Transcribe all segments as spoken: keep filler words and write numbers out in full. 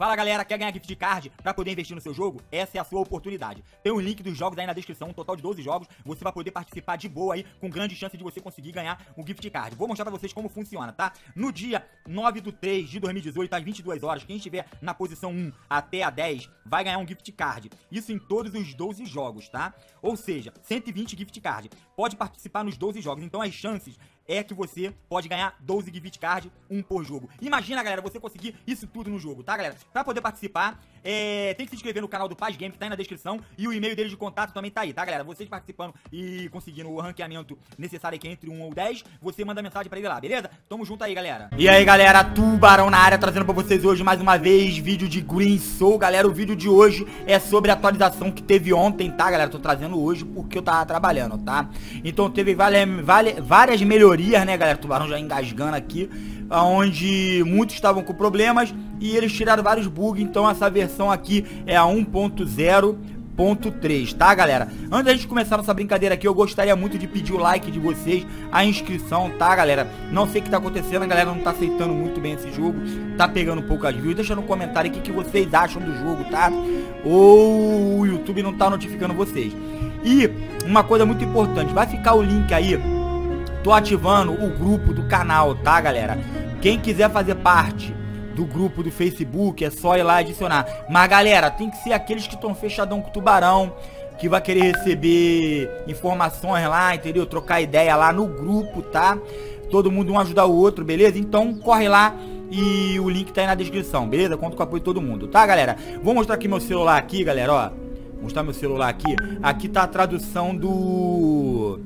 Fala galera, quer ganhar gift card pra poder investir no seu jogo? Essa é a sua oportunidade. Tem um link dos jogos aí na descrição, um total de doze jogos. Você vai poder participar de boa aí, com grande chance de você conseguir ganhar um gift card. Vou mostrar pra vocês como funciona, tá? No dia nove do três de dois mil e dezoito, às vinte e duas horas, quem estiver na posição um até a dez vai ganhar um gift card. Isso em todos os doze jogos, tá? Ou seja, cento e vinte gift card. Pode participar nos doze jogos, então as chances é que você pode ganhar doze gift card, um por jogo. Imagina, galera, você conseguir isso tudo no jogo, tá, galera? Pra poder participar, é... tem que se inscrever no canal do Paz Game, que tá aí na descrição, e o e-mail dele de contato também tá aí, tá, galera? Vocês participando e conseguindo o ranqueamento necessário aqui entre um ou dez, você manda mensagem pra ele lá, beleza? Tamo junto aí, galera. E aí, galera, Tubarão na área, trazendo pra vocês hoje mais uma vez vídeo de Green Soul, galera. O vídeo de hoje é sobre a atualização que teve ontem, tá, galera? Tô trazendo hoje porque eu tava trabalhando, tá? Então teve vale, vale, várias melhorias, né, galera? Tubarão já engasgando aqui, onde muitos estavam com problemas e eles tiraram vários bugs. Então essa versão aqui é a um ponto zero ponto três, tá, galera? Antes da gente começar nossa brincadeira aqui, eu gostaria muito de pedir o like de vocês, a inscrição, tá, galera? Não sei o que tá acontecendo, a galera não tá aceitando muito bem esse jogo, tá pegando poucas views. Deixa no comentário aqui o que vocês acham do jogo, tá? Ou o YouTube não tá notificando vocês. E uma coisa muito importante, vai ficar o link aí. Tô ativando o grupo do canal, tá, galera? Quem quiser fazer parte do grupo do Facebook, é só ir lá adicionar. Mas, galera, tem que ser aqueles que estão fechadão com o Tubarão, que vai querer receber informações lá, entendeu? Trocar ideia lá no grupo, tá? Todo mundo um ajudar o outro, beleza? Então, corre lá e o link tá aí na descrição, beleza? Conto com o apoio de todo mundo, tá, galera? Vou mostrar aqui meu celular aqui, galera, ó. Vou mostrar meu celular aqui. Aqui tá a tradução do...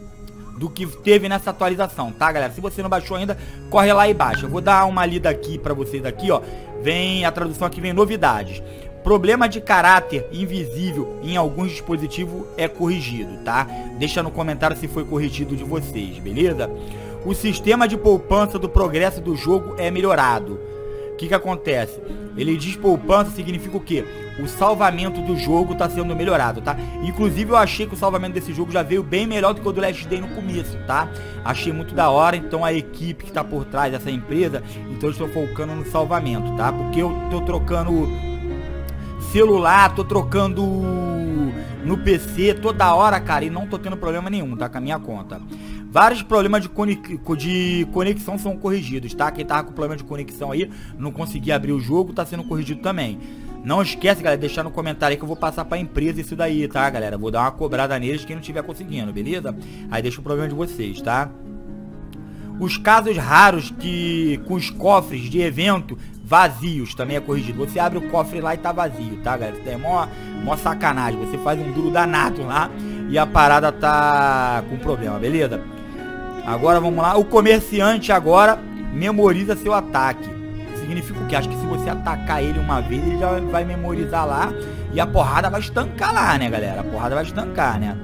do que teve nessa atualização, tá, galera? Se você não baixou ainda, corre lá e baixa. Eu vou dar uma lida aqui pra vocês aqui, ó. Vem a tradução aqui, vem novidades. Problema de caráter invisível em alguns dispositivos é corrigido, tá? Deixa no comentário se foi corrigido de vocês, beleza? O sistema de poupança do progresso do jogo é melhorado. O que que acontece? Ele diz poupança, significa o quê? O salvamento do jogo tá sendo melhorado, tá? Inclusive eu achei que o salvamento desse jogo já veio bem melhor do que o do Last Day no começo, tá? Achei muito da hora, então a equipe que tá por trás dessa empresa, então eu estou focando no salvamento, tá? Porque eu tô trocando celular, tô trocando no P C toda hora, cara, e não tô tendo problema nenhum, tá? Com a minha conta. Vários problemas de, de conexão são corrigidos, tá? Quem tava com problema de conexão aí, não conseguia abrir o jogo, tá sendo corrigido também. Não esquece, galera, deixar no comentário aí que eu vou passar pra empresa isso daí, tá, galera? Vou dar uma cobrada neles quem não estiver conseguindo, beleza? Aí deixa o problema de vocês, tá? Os casos raros que com os cofres de evento vazios também é corrigido. Você abre o cofre lá e tá vazio, tá, galera? Isso é mó, mó sacanagem. Você faz um duro danado lá e a parada tá com problema, beleza? Agora vamos lá. O comerciante agora memoriza seu ataque. Significa o que? Acho que se você atacar ele uma vez, ele já vai memorizar lá e a porrada vai estancar lá, né, galera? A porrada vai estancar, né?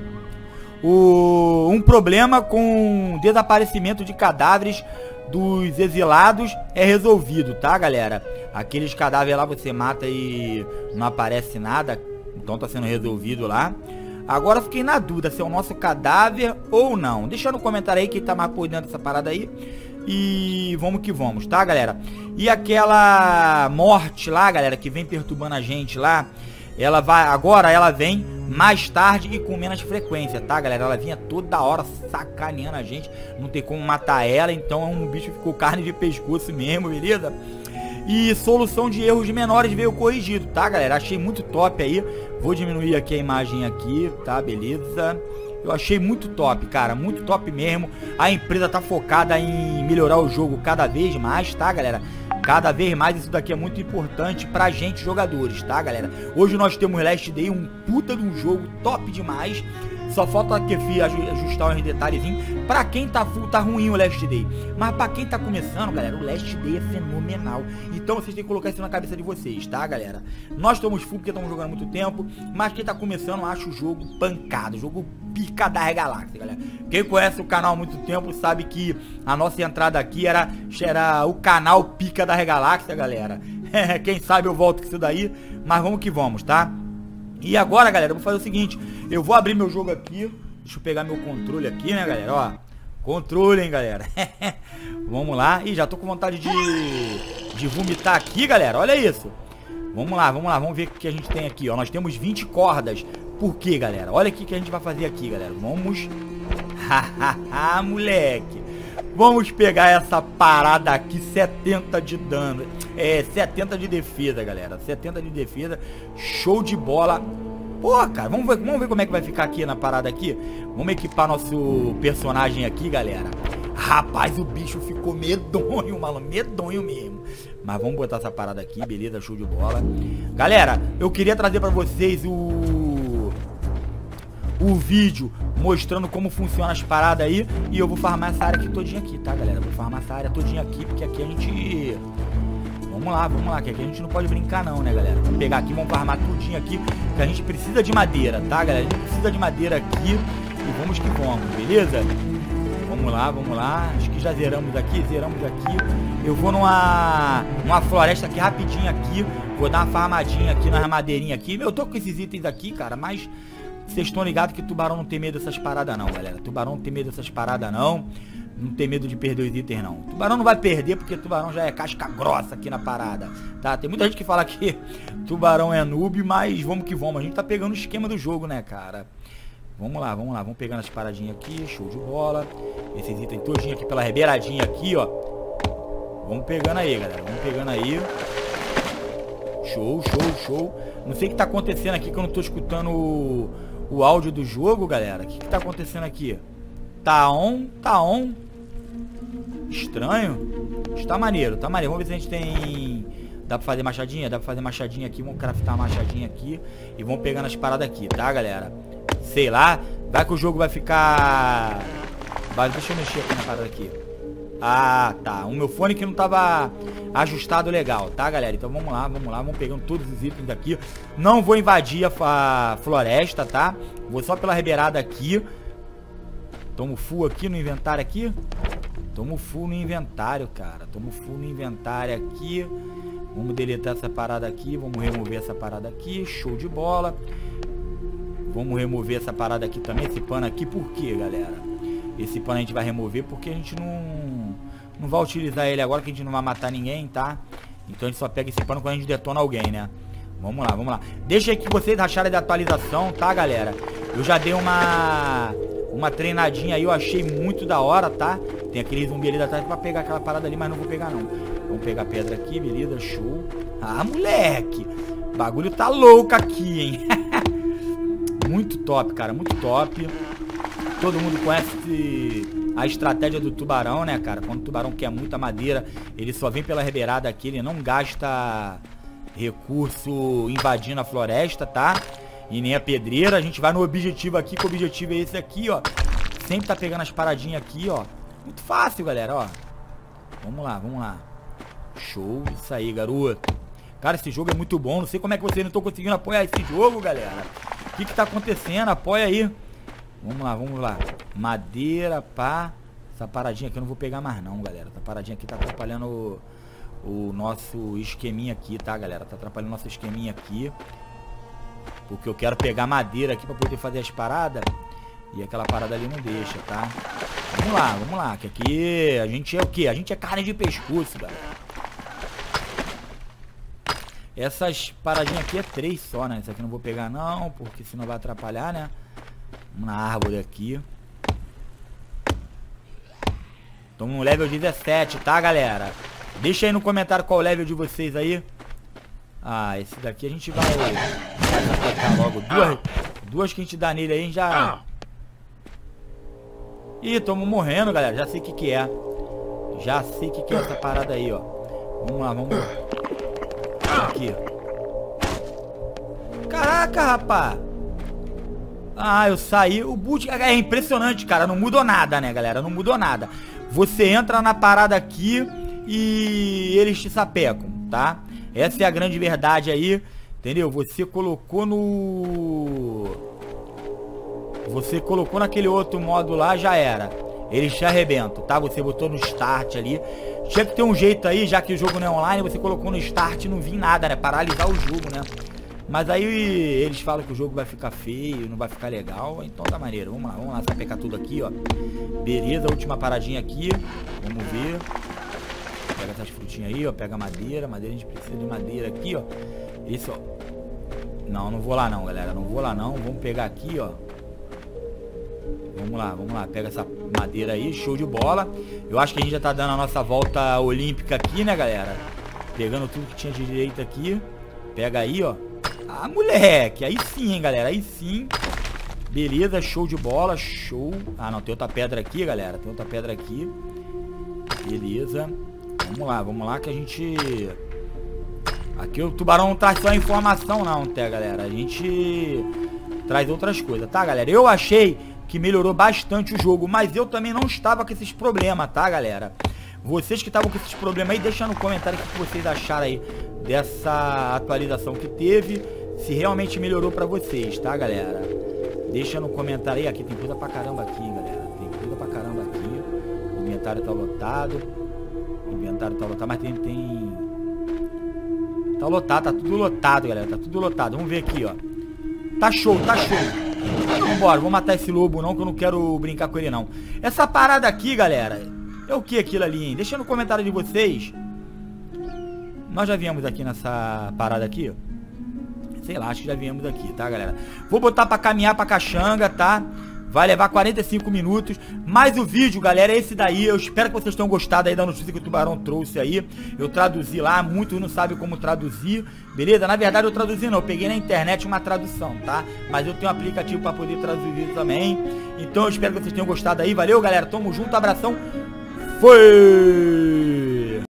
O... Um problema com desaparecimento de cadáveres dos exilados é resolvido, tá, galera? Aqueles cadáveres lá você mata e não aparece nada, então tá sendo resolvido lá. Agora fiquei na dúvida se é o nosso cadáver ou não. Deixa no comentário aí quem tá mais por dentro dessa parada aí. E vamos que vamos, tá, galera? E aquela morte lá, galera, que vem perturbando a gente lá, ela vai, agora ela vem mais tarde e com menos frequência, tá, galera? Ela vinha toda hora sacaneando a gente, não tem como matar ela, então é um bicho que ficou carne de pescoço mesmo, beleza? E solução de erros menores veio corrigido, tá, galera? Achei muito top aí. Vou diminuir aqui a imagem aqui, tá, beleza? Eu achei muito top, cara, muito top mesmo. A empresa tá focada em melhorar o jogo cada vez mais, tá, galera? Cada vez mais isso daqui é muito importante pra gente, jogadores, tá, galera? Hoje nós temos Last Day, um puta de um jogo top demais. Só falta aqui, fi, ajustar uns detalhezinhos. Pra quem tá full, tá ruim o Last Day. Mas pra quem tá começando, galera, o Last Day é fenomenal. Então vocês têm que colocar isso na cabeça de vocês, tá, galera? Nós estamos full porque estamos jogando há muito tempo. Mas quem tá começando, acha o jogo pancado. Jogo pica da galáxia, galera. Quem conhece o canal há muito tempo sabe que a nossa entrada aqui era, era o canal pica da galáxia, galera. Quem sabe eu volto com isso daí. Mas vamos que vamos, tá? E agora, galera, eu vou fazer o seguinte. Eu vou abrir meu jogo aqui. Deixa eu pegar meu controle aqui, né, galera, ó. Controle, hein, galera. Vamos lá. Ih, já tô com vontade de, de vomitar aqui, galera. Olha isso. Vamos lá, vamos lá. Vamos ver o que a gente tem aqui, ó. Nós temos vinte cordas. Por quê, galera? Olha o que a gente vai fazer aqui, galera. Vamos... Hahaha, moleque. Vamos pegar essa parada aqui. setenta de dano. É, setenta de defesa, galera. setenta de defesa. Show de bola. Pô, cara, vamos ver, vamos ver como é que vai ficar aqui na parada aqui. Vamos equipar nosso personagem aqui, galera. Rapaz, o bicho ficou medonho, malandro. Medonho mesmo. Mas vamos botar essa parada aqui, beleza? Show de bola. Galera, eu queria trazer pra vocês o... O vídeo mostrando como funciona as paradas aí. E eu vou farmar essa área aqui todinha aqui, tá, galera? Vou farmar essa área todinha aqui, porque aqui a gente... Vamos lá, vamos lá, que aqui a gente não pode brincar não, né, galera? Vamos pegar aqui, vamos farmar tudinho aqui, que a gente precisa de madeira, tá, galera? A gente precisa de madeira aqui e vamos que vamos, beleza? Vamos lá, vamos lá. Acho que já zeramos aqui, zeramos aqui. Eu vou numa, numa floresta aqui rapidinho aqui. Vou dar uma farmadinha aqui na madeirinha aqui. Eu tô com esses itens aqui, cara, mas vocês estão ligados que tubarão não tem medo dessas paradas não, galera. Tubarão não tem medo dessas paradas não. Não tem medo de perder os itens, não. Tubarão não vai perder, porque tubarão já é casca grossa aqui na parada, tá? Tem muita gente que fala que tubarão é noob, mas vamos que vamos. A gente tá pegando o esquema do jogo, né, cara? Vamos lá, vamos lá. Vamos pegando as paradinhas aqui. Show de bola. Esses itens todinho aqui pela beiradinha aqui, ó. Vamos pegando aí, galera. Vamos pegando aí. Show, show, show. Não sei o que tá acontecendo aqui, que eu não tô escutando o, o áudio do jogo, galera. O que que tá acontecendo aqui? Tá on, tá on. Estranho. Está maneiro, tá maneiro. Vamos ver se a gente tem... Dá pra fazer machadinha? Dá pra fazer machadinha aqui. Vamos craftar a machadinha aqui. E vamos pegando as paradas aqui, tá, galera? Sei lá. Vai que o jogo vai ficar... Vai, deixa eu mexer aqui na parada aqui. Ah, tá. O meu fone que não tava ajustado legal, tá, galera? Então vamos lá, vamos lá. Vamos pegando todos os itens aqui. Não vou invadir a floresta, tá? Vou só pela ribeirada aqui. Tomo full aqui no inventário aqui. Tomo full no inventário, cara. Tomo full no inventário aqui. Vamos deletar essa parada aqui. Vamos remover essa parada aqui. Show de bola. Vamos remover essa parada aqui também. Esse pano aqui. Por quê, galera? Esse pano a gente vai remover porque a gente não... Não vai utilizar ele agora, que a gente não vai matar ninguém, tá? Então a gente só pega esse pano quando a gente detona alguém, né? Vamos lá, vamos lá. Deixa aí que vocês acharem da atualização, tá, galera? Eu já dei uma... Uma treinadinha aí, eu achei muito da hora, tá? Tem aquele zumbi ali atrás pra pegar aquela parada ali, mas não vou pegar não. Vamos pegar a pedra aqui, beleza, show. Ah, moleque, o bagulho tá louco aqui, hein? Muito top, cara, muito top. Todo mundo conhece a estratégia do tubarão, né, cara? Quando o tubarão quer muita madeira, ele só vem pela ribeirada aqui, ele não gasta recurso invadindo a floresta, tá? E nem a pedreira. A gente vai no objetivo aqui, que o objetivo é esse aqui, ó. Sempre tá pegando as paradinhas aqui, ó. Muito fácil, galera, ó. Vamos lá, vamos lá. Show, isso aí, garoto. Cara, esse jogo é muito bom. Não sei como é que vocês não estão conseguindo apoiar esse jogo, galera. O que que tá acontecendo? Apoia aí. Vamos lá, vamos lá. Madeira, pá. Essa paradinha aqui eu não vou pegar mais não, galera. Essa paradinha aqui tá atrapalhando o, o nosso esqueminha aqui, tá, galera? Tá atrapalhando o nosso esqueminha aqui. Porque eu quero pegar madeira aqui pra poder fazer as paradas. E aquela parada ali não deixa, tá? Vamos lá, vamos lá. Que aqui a gente é o quê? A gente é carne de pescoço, galera. Essas paradinhas aqui é três só, né? Essa aqui eu não vou pegar não, porque senão vai atrapalhar, né? Vamos na árvore aqui. Estamos no level dezessete, tá, galera? Deixa aí no comentário qual o level de vocês aí. Ah, esse daqui a gente vai... Vai atacar logo. Duas, duas que a gente dá nele aí, a gente já... Ih, estamos morrendo, galera. Já sei o que que é. Já sei o que que é essa parada aí, ó. Vamos lá, vamos lá. Aqui. Caraca, rapaz. Ah, eu saí. O boot é impressionante, cara. Não mudou nada, né, galera? Não mudou nada. Você entra na parada aqui e eles te sapecam, tá? Essa é a grande verdade aí, entendeu? Você colocou no... Você colocou naquele outro modo lá, já era. Eles te arrebentam, tá? Você botou no start ali. Tinha que ter um jeito aí, já que o jogo não é online, você colocou no start e não vi nada, né? Paralisar o jogo, né? Mas aí eles falam que o jogo vai ficar feio, não vai ficar legal. Então tá maneiro. Vamos lá, vamos lá sapecar tudo aqui, ó. Beleza, última paradinha aqui. Vamos ver. Pega essas frutinhas aí, ó. Pega madeira. Madeira, a gente precisa de madeira aqui, ó. Esse, ó. Não, não vou lá não, galera. Não vou lá não. Vamos pegar aqui, ó. Vamos lá, vamos lá. Pega essa madeira aí. Show de bola. Eu acho que a gente já tá dando a nossa volta olímpica aqui, né, galera? Pegando tudo que tinha de direito aqui. Pega aí, ó. Ah, moleque. Aí sim, hein, galera. Aí sim. Beleza, show de bola. Show. Ah, não. Tem outra pedra aqui, galera. Tem outra pedra aqui. Beleza. Vamos lá, vamos lá que a gente... Aqui o tubarão não traz só informação não, tá, galera? A gente traz outras coisas, tá, galera? Eu achei que melhorou bastante o jogo, mas eu também não estava com esses problemas, tá, galera? Vocês que estavam com esses problemas aí, deixa no comentário o que vocês acharam aí dessa atualização que teve. Se realmente melhorou pra vocês, tá, galera? Deixa no comentário aí. Aqui tem coisa pra caramba aqui, galera. Tem coisa pra caramba aqui. O inventário tá lotado. O inventário tá lotado, mas tem... tem... Tá lotado, tá tudo lotado, galera. Tá tudo lotado. Vamos ver aqui, ó. Tá show, tá show. Vambora, vou matar esse lobo não, que eu não quero brincar com ele não. Essa parada aqui, galera, é o que aquilo ali, hein? Deixa no comentário de vocês. Nós já viemos aqui nessa parada aqui, ó. Sei lá, acho que já viemos aqui, tá, galera? Vou botar pra caminhar pra caxanga, tá? Vai levar quarenta e cinco minutos. Mas o vídeo, galera, é esse daí. Eu espero que vocês tenham gostado aí da notícia que o Tubarão trouxe aí. Eu traduzi lá, muitos não sabem como traduzir, beleza? Na verdade eu traduzi não, eu peguei na internet uma tradução, tá? Mas eu tenho um aplicativo pra poder traduzir também. Então eu espero que vocês tenham gostado aí. Valeu, galera, tamo junto, abração. Foi!